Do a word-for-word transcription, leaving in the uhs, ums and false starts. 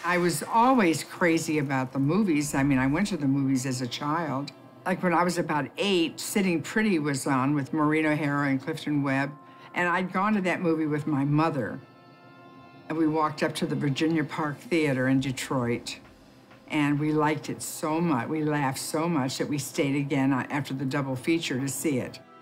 I was always crazy about the movies. I mean, I went to the movies as a child. Like when I was about eight, Sitting Pretty was on with Maureen O'Hara and Clifton Webb. And I'd gone to that movie with my mother. And we walked up to the Virginia Park Theater in Detroit. And we liked it so much, we laughed so much that we stayed again after the double feature to see it.